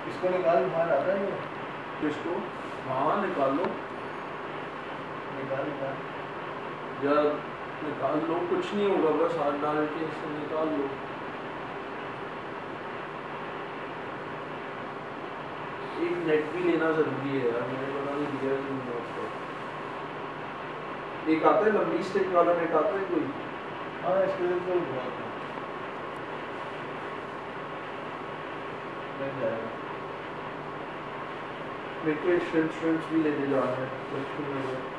इसको निकाल, बाहर आता है ये। किसको? हाँ निकाल लो, निकाल निकाल यार निकाल लो, कुछ नहीं होगा, बस हाथ डाल के इसे निकाल लो। एक नेट भी लेना जरूरी है यार, मैंने बता दिया कि नहीं आपको। एक आता है लंबी स्टिक वाला नेट आता है कोई? हाँ इसके लिए तो बहुत मिल जाएगा। मेरे को श्रिम्प भी लेने जाना है।